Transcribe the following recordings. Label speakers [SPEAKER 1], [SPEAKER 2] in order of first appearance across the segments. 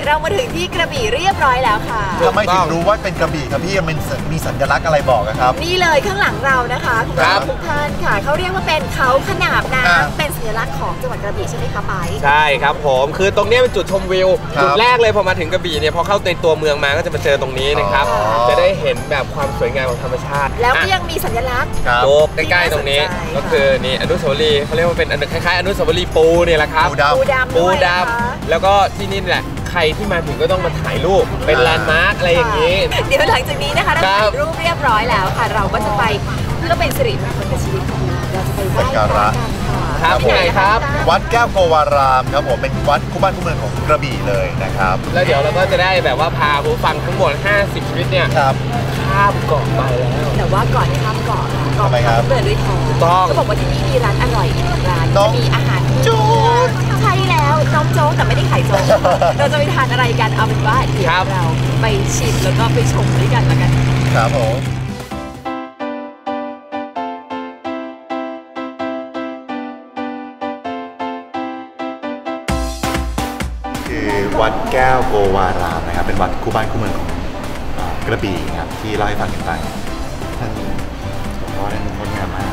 [SPEAKER 1] เรามาถึงที่กระบี่เรียบร้อยแล้วค่ะ
[SPEAKER 2] ทำไมถึงรู้ว่าเป็นกระบี่ครับพี่มันมีสัญลักษณ์อะไรบอกครับ
[SPEAKER 1] นี่เลยข้างหลังเรานะคะทุกท่านค่ะเขาเรียกว่าเป็นเขาขนาบน้ำเป็นสัญลักษณ์ของจังหวัดกระบี่ใช่ไหมคะไป
[SPEAKER 3] ใช่ครับผมคือตรงนี้เป็นจุดชมวิวจุดแรกเลยพอมาถึงกระบี่เนี่ยพอเข้าในตัวเมืองมาก็จะมาเจอตรงนี้นะครับจะได้เห็นแบบความสวยงามของธรรมชาติ
[SPEAKER 1] แล้วก็ยังมีสัญลักษณ์
[SPEAKER 3] โลกใกล้ๆตรงนี้ก็คือนี่อนุสาวรีย์เขาเรียกว่าเป็นคล้ายๆอนุสาวรีย์ปูเนี่ยแหละครับ
[SPEAKER 1] ปูด
[SPEAKER 3] ำแล้วก็ที่นี่แหละใครที่มาถึงก็ต้องมาถ่ายรูปเป็นแลนด์มาร์คอะไรอย่างนี้
[SPEAKER 1] เดี๋ยวหลังจากนี้นะคะเราถ่ายรูปเรียบร้อยแล้วค่ะเราก็จะไปเพื่อเป็นสิริมงคลกับชีวิตของเราจะไปไหว้พระกัน
[SPEAKER 3] ค่ะที่ไหนครับ
[SPEAKER 2] วัดแก้วโกวารามครับผมเป็นวัดคู่บ้านคู่เมืองของกระบี่เลยนะครับ
[SPEAKER 3] แล้วเดี๋ยวเราก็จะได้แบบว่าพาผู้ฟังทั้งหมด50ชีวิตเนี่ยข้ามเกาะไปแล้ว
[SPEAKER 1] แต่ว่าก่อนข้ามเกาะ
[SPEAKER 2] ทำไมครับ
[SPEAKER 1] เดินด้วยท้องก็บอกว่าที่นี่มีร้านอร่อยร้านมีอาหารโจ๊กใช่แล้วน้องโจ๊กแต่ไม่ได้ขายโจ๊กเราจะไปทานอะไรกันเอาเป็นว่าเดี๋ยวเราไปชิมแล้วก็ไปชมด้วยกันละกัน
[SPEAKER 2] ครับผมคือวัดแก้วโกวารามนะครับเป็นวัดคู่บ้านคู่เมืองของกระบี่ครับที่เล่าให้ฟังกันไปท่านหลวงพ่อท่านงดงามมาก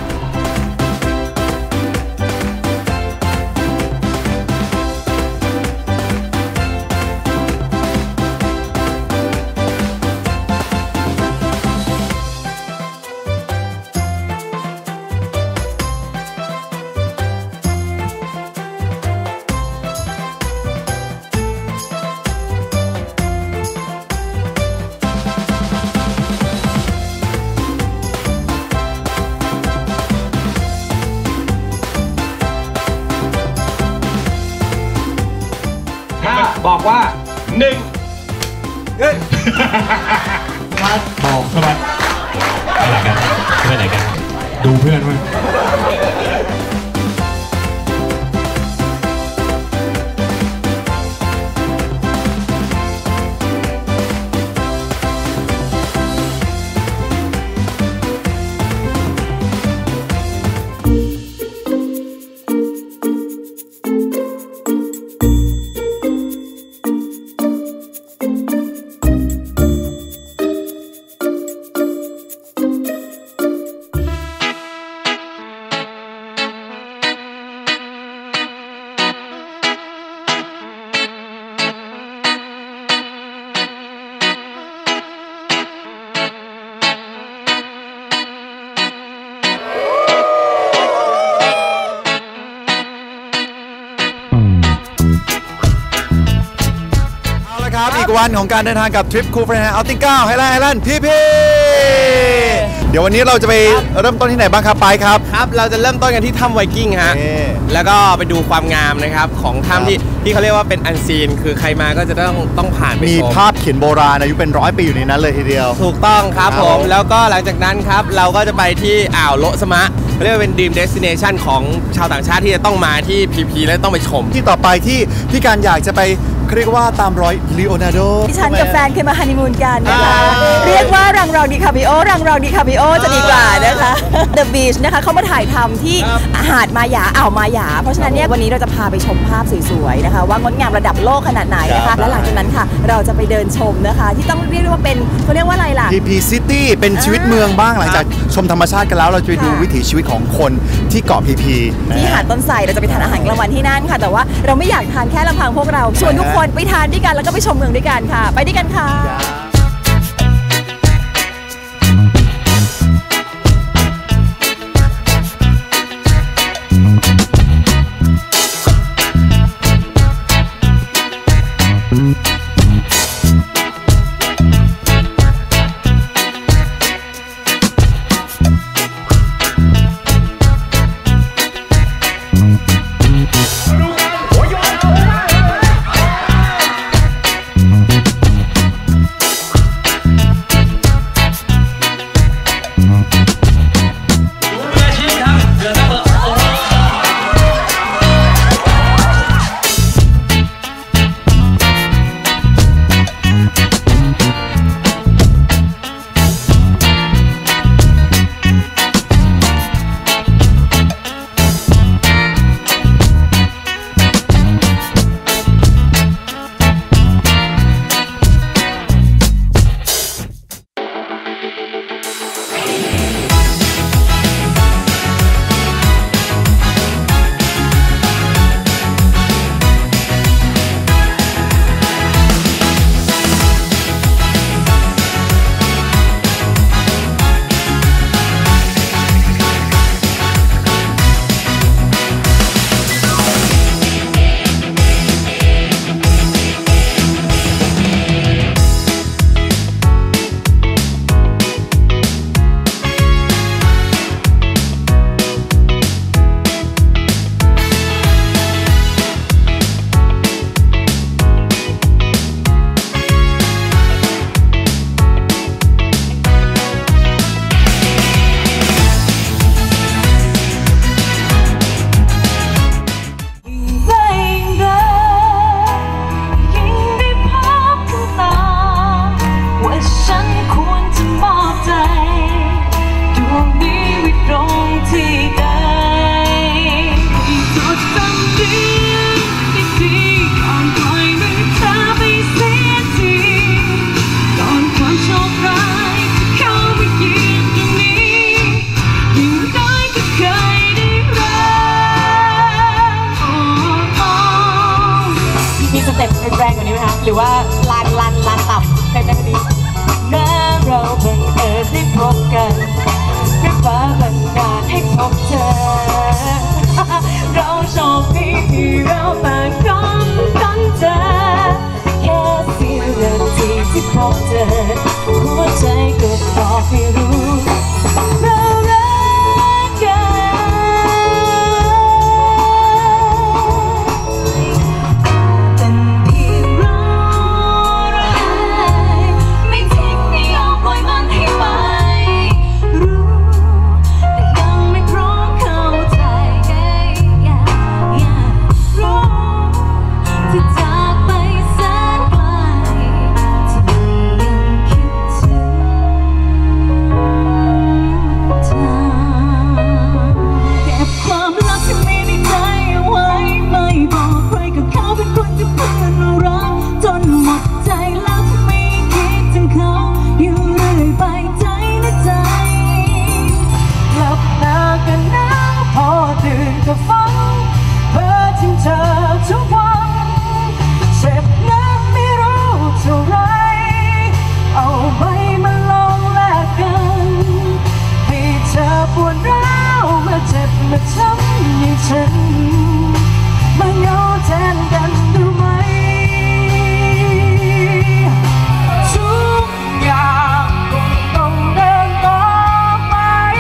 [SPEAKER 3] บอกว่า1
[SPEAKER 4] บอกสวัสดีอะไรกันไม่ไหนกันดูเพื่อนมั้ย
[SPEAKER 2] อีกวันของการเดินทางกับทริปคูลเฟรนด์เอาติ้ง9ไฮแลนด์พี่เดี๋ยววันนี้เราจะไปเริ่มต้นที่ไหนบ้างครับไปครับ
[SPEAKER 3] เราจะเริ่มต้นกันที่ถ้ำไวกิ้งฮะแล้วก็ไปดูความงามนะครับของถ้ำที่เขาเรียกว่าเป็นอันซีนคือใครมาก็จะต้องผ่านไป
[SPEAKER 2] มีภาพเขียนโบราณอายุเป็น100 ปีอยู่ในนั้นเลยทีเดียว
[SPEAKER 3] ถูกต้องครับผมแล้วก็หลังจากนั้นครับเราก็จะไปที่อ่าวโละสมะเรียกว่าเป็น Dream Destination ของชาวต่างชาติที่จะต้องมาที่พีและต้องไปชม
[SPEAKER 2] ที่ต่อไปที่พี่การอยากจะไปเรียกว่าตามรอยลีโอนาร์โด
[SPEAKER 1] ดิฉันกับแฟนเคยมาฮันนีมูนกันนะคะเรียกว่ารังรองดิคาปิโอจะดีกว่านะคะ The Beach นะคะเขามาถ่ายทำที่หาดมาหยาอ่าวมาหยาเพราะฉะนั้นเนี่ยวันนี้เราจะพาไปชมภาพสวยๆนะคะว่างดงามระดับโลกขนาดไหนนะคะและหลังจากนั้นค่ะเราจะไปเดินชมนะคะที่ต้องเรียกว่าเป็นเขาเรียกว่าอะไรล่ะ
[SPEAKER 2] PP City เป็นชีวิตเมืองบ้างหลังจากชมธรรมชาติกันแล้วเราจะไปดูวิถีชีวิตของคนที่เกาะ PP
[SPEAKER 1] ที่หาดต้นไทรเราจะไปทานอาหารกลางวันที่นั่นค่ะแต่ว่าเราไม่อยากทานแค่ลำพังพวกเราชวนทุกคนไปทานด้วยกันแล้วก็ไปชมเมืองด้วยกันค่ะไปด้วยกันค่ะ
[SPEAKER 5] สเต็ปแรงกว่านี้ไหมคะหรือว่าลานต่ำเต้นได้ไหมนี้แม้เราเพิ่งได้พบกันแค่ฟ้าบันดาลให้พบเธอเราโชคดีที่เราต่างกันเจอแค่เสี้ยวนาทีที่พบเจอหัวใจก็บอกให้รู้เรารักกันเป็นเพียงเราไม่ทิ้งไม่ยอมปล่อยมันให้ไปรู้แต่ยังไม่พร้อมเข้าใจรู้ที่จากไปแสนไกลที่ยังคิดถึงเธอเก็บความลับที่มีในใจเอาไว้ไม่บอกใครกับเขาเป็นคนที่เพื่อนรักจนหมดใจแล้วที่ไม่คิดถึงเขาอยู่เรื่อยไปใจนะใจหลับตากันแล้วพอตื่นก็ฝันเพ้อถึงเธอทุกวันเจ็บนักไม่รู้เท่าไรเอาไปมาลองแลกกันให้เธอปวดร้าวมาเจ็บมาช้ำอย่างฉันมาเหงาแทนกันดูไหมทุกอย่างคงต้องเดินต่อไป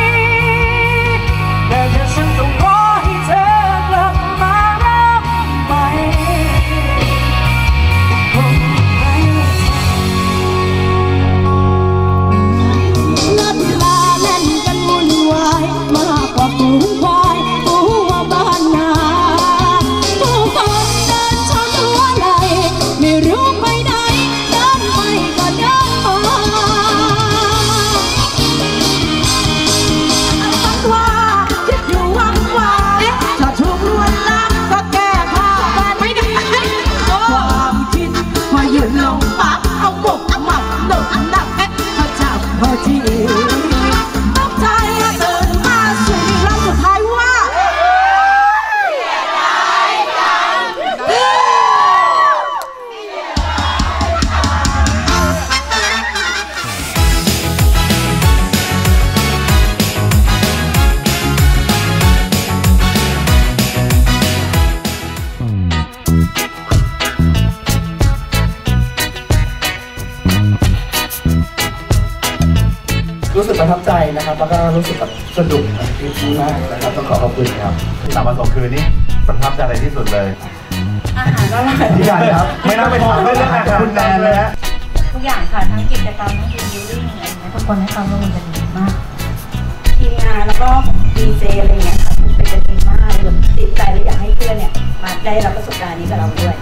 [SPEAKER 5] แต่แค่ฉันต้องรอให้เธอกลับมารักใหม่คงไม่ลัดลาเล่นกันวุ่นวายมากกว่าฝูงควายตัวบ้านนาผู้คนเดินชนหัวไหลไม่รู้ไปไหนเดินไปก็เดินมาฝันว่าคิดอยู่หวังว่าถ้าถูกลวนลามก็แก้ผ้ากันไม่ได้ความคิดพอยืนลงปั๊บเอาบุกหมับหนุนหนักพอจับพอทีตกใจตื่นมาสู่ลำสุดท้ายว่า
[SPEAKER 6] รู้สึกประทับใจนะครับแล้วก็รู้สึกแบบสนุกดีมากนะครับต้องขอขอบคุณครับ
[SPEAKER 2] 3 วัน 2 คืนนี้ประทับใจอะไรที่สุดเลย
[SPEAKER 5] อาหารอร่อย
[SPEAKER 2] พี่การครับ ไม่ต้องไปถามเรื่องอาหารคุณแนนเลยฮะ
[SPEAKER 5] ทุกอย่างค่ะทั้งกิจกรรมทั้งทีมบิวติ้งอะไรอย่างเงี้ยทุกคนให้ความร่วมมือกันดีมากทีมงานแล้วก็ดีเจอะไรอย่างเงี้ยค่ะเป็นกันดีมากเลยติดใจเลยอยากให้เพื่อนเนี่ยมาได้รับประสบการณ์นี้กับเราด้วย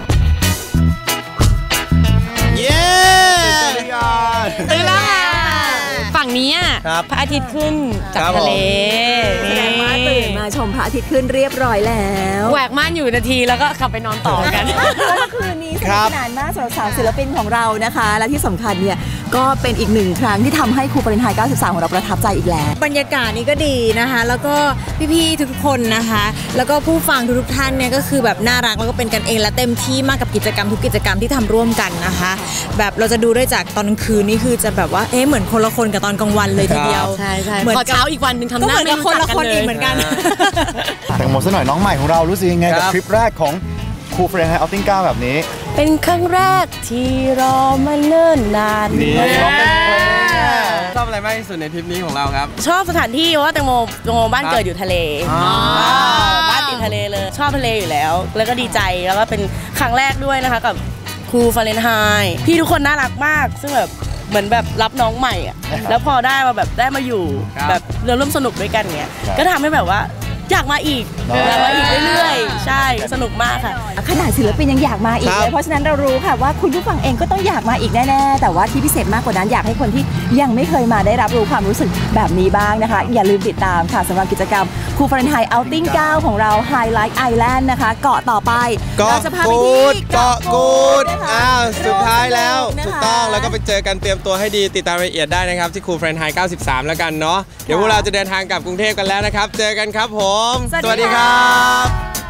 [SPEAKER 3] เย้ตื่นแล้วค่ะ
[SPEAKER 1] ฝั่งนี้อะ
[SPEAKER 3] ครับ
[SPEAKER 1] พระอาทิตย์ขึ้นจาก
[SPEAKER 3] ครับ
[SPEAKER 1] ทะเล
[SPEAKER 3] ผม
[SPEAKER 1] แสดงว่าตื่นมาชมพระอาทิตย์ขึ้นเรียบร้อยแล้วแหวกม่านอยู่นาทีแล้วก็ขับไปนอนต่อกันคืนนี้สนุกสนานมากสำหรับสาวศิลปินของเรานะคะ และที่สำคัญเนี่ยก็เป็นอีกหนึ่งครั้งที่ทำให้ครูปริญญา93ของเราประทับใจอีกแล้ว
[SPEAKER 7] บรรยากาศนี้ก็ดีนะคะแล้วก็พี่ๆทุกคนนะคะแล้วก็ผู้ฟังทุกท่านเนี่ยก็คือแบบน่ารักแล้วก็เป็นกันเองและเต็มที่มากกับกิจกรรมทุกกิจกรรมที่ทำร่วมกันนะคะแบบเราจะดูได้จากตอนกลางคืนนี่คือจะแบบว่าเหมือนคนละคนกับตอนกลางวันเลยทีเดียว
[SPEAKER 1] ใช่ใช่
[SPEAKER 7] เหมือน
[SPEAKER 1] พอเช้าอีกวันหนึ่งทำห
[SPEAKER 7] ก็
[SPEAKER 1] น้า
[SPEAKER 7] เหมือน
[SPEAKER 1] ไม่
[SPEAKER 7] กับ
[SPEAKER 1] รู้
[SPEAKER 7] คน
[SPEAKER 1] จั
[SPEAKER 7] ละ
[SPEAKER 1] กกัน
[SPEAKER 7] คน
[SPEAKER 1] เล
[SPEAKER 7] อี
[SPEAKER 1] ย
[SPEAKER 7] กเหมือนกัน
[SPEAKER 2] แต่งโมซะหน่อยน้องใหม่ของเรารู้สึกยังไงกับ
[SPEAKER 3] ครับ
[SPEAKER 2] ทริปแรกของครูเฟรนไฮเอาติ้ง9แบบนี้
[SPEAKER 1] เป็นครั้งแรกที่รอมาเนิ่นนาน
[SPEAKER 3] นี่ชอบอะไรมากที่สุดในทริปนี้ของเราครับ
[SPEAKER 1] ชอบสถานที่เพราะว่าแตงโมบ้านเกิดอยู่ทะเล บ้านติดทะเลเลยชอบทะเลอยู่แล้ว แล้วก็ดีใจแล้วก็เป็นครั้งแรกด้วยนะคะกับครูฟาเรนไฮต์พี่ทุกคนน่ารักมากซึ่งแบบเหมือนแบบรับน้องใหม่อ่ะแล้วพอได้มาอยู่
[SPEAKER 3] ครับ
[SPEAKER 1] แบบเราร่วมสนุกด้วยกันเงี้ยก็ทำให้แบบว่าอยากมาอีกอยากมาอีกเรื่อยๆใช่สนุกมากค่ะขนาดศิลปินยังอยากมาอีกเลยเพราะฉะนั้นเรารู้ค่ะว่าคุณผู้ฟังเองก็ต้องอยากมาอีกแน่ๆแต่ว่าที่พิเศษมากกว่านั้นอยากให้คนที่ยังไม่เคยมาได้รับรู้ความรู้สึกแบบนี้บ้างนะคะอย่าลืมติดตามค่ะสำหรับกิจกรรมครูฟาเรนไฮต์เอาท์ติ้ง9ของเรา Highlight Island นะคะเกาะต่อไปเราจะพาไปที่เกาะกูดนะคะ
[SPEAKER 3] สุดท้ายแล้ว
[SPEAKER 1] ร่วมสนุกนะคะ
[SPEAKER 3] ถูกต้องแล้วก็ไปเจอกันเตรียมตัวให้ดีติดตามรายละเอียดได้นะครับที่ครูเฟรนไฮต์93แล้วกันเนาะเดี๋ยวพวกเราจะเดินทางกลับกรุงเทพกันแล้วนะครับเจอกันครับผม
[SPEAKER 1] สวัสดีครับ